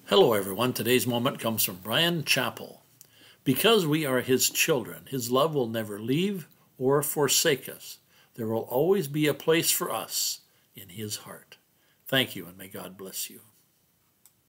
Hello, everyone. Today's moment comes from Bryan, Chappell. Because we are His children, His love will never leave or forsake us. There will always be a place for us in His heart. Thank you, and may God bless you.